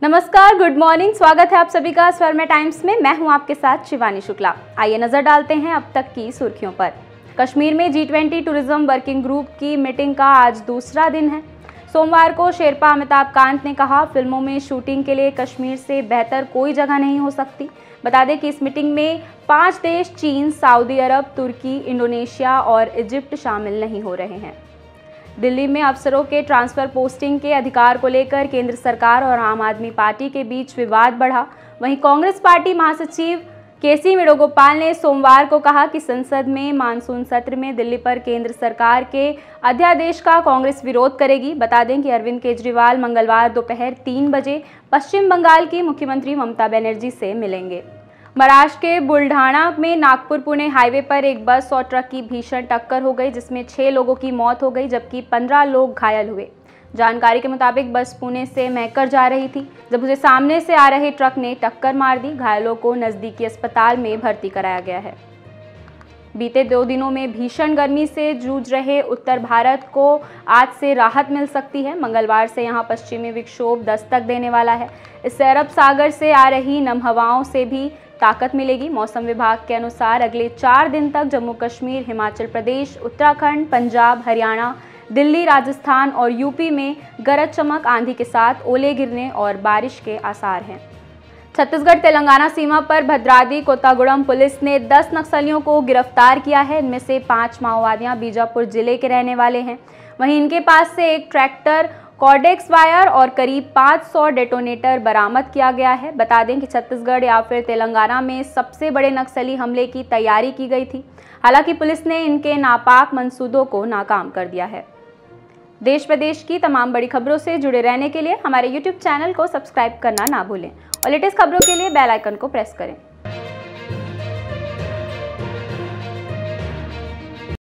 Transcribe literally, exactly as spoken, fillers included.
नमस्कार, good morning. स्वागत है आप सभी का स्वर्मा टाइम्स में। मैं हूं आपके साथ शिवानी शुक्ला। आइए नजर डालते हैं अब तक की सुर्खियों पर। कश्मीर में G twenty tourism working group की मीटिंग का आज दूसरा दिन है। सोमवार को शेरपा अमिताभ कांत ने कहा, फिल्मों में शूटिंग के लिए कश्मीर से बेहतर कोई जगह नहीं हो सकती। बता दें कि इस मीटिंग में पाँच देश चीन, सऊदी अरब, तुर्की, इंडोनेशिया और इजिप्ट शामिल नहीं हो रहे हैं। दिल्ली में अफसरों के ट्रांसफर पोस्टिंग के अधिकार को लेकर केंद्र सरकार और आम आदमी पार्टी के बीच विवाद बढ़ा। वहीं कांग्रेस पार्टी महासचिव के सी वेणुगोपाल ने सोमवार को कहा कि संसद में मानसून सत्र में दिल्ली पर केंद्र सरकार के अध्यादेश का कांग्रेस विरोध करेगी। बता दें कि अरविंद केजरीवाल मंगलवार दोपहर तीन बजे पश्चिम बंगाल की मुख्यमंत्री ममता बनर्जी से मिलेंगे। महाराष्ट्र के बुल्ढाना में नागपुर पुणे हाईवे पर एक बस और ट्रक की भीषण टक्कर हो गई, जिसमें छह लोगों की मौत हो गई जबकि पंद्रह लोग घायल हुए। जानकारी के मुताबिक बस पुणे से महकर जा रही थी जब उसे सामने से आ रहे ट्रक ने टक्कर मार दी। घायलों को नजदीकी अस्पताल में भर्ती कराया गया है। बीते दो दिनों में भीषण गर्मी से जूझ रहे उत्तर भारत को आज से राहत मिल सकती है। मंगलवार से यहां पश्चिमी विक्षोभ दस्तक देने वाला है। इससे अरब सागर से आ रही नम हवाओं से भी ताकत मिलेगी। मौसम विभाग के अनुसार अगले चार दिन तक जम्मू कश्मीर, हिमाचल प्रदेश, उत्तराखंड, पंजाब, हरियाणा, दिल्ली, राजस्थान और यूपी में गरज चमक, आंधी के साथ ओले गिरने और बारिश के आसार हैं। छत्तीसगढ़ तेलंगाना सीमा पर भद्राद्री कोत्तागुड़म पुलिस ने दस नक्सलियों को गिरफ्तार किया है। इनमें से पांच माओवादियां बीजापुर जिले के रहने वाले हैं। वहीं इनके पास से एक ट्रैक्टर, कॉर्डेक्स वायर और करीब पाँच सौ डेटोनेटर बरामद किया गया है। बता दें कि छत्तीसगढ़ या फिर तेलंगाना में सबसे बड़े नक्सली हमले की तैयारी की गई थी। हालांकि पुलिस ने इनके नापाक मंसूबों को नाकाम कर दिया है। देश प्रदेश की तमाम बड़ी खबरों से जुड़े रहने के लिए हमारे यूट्यूब चैनल को सब्सक्राइब करना ना भूलें और लेटेस्ट खबरों के लिए बेल आइकन को प्रेस करें।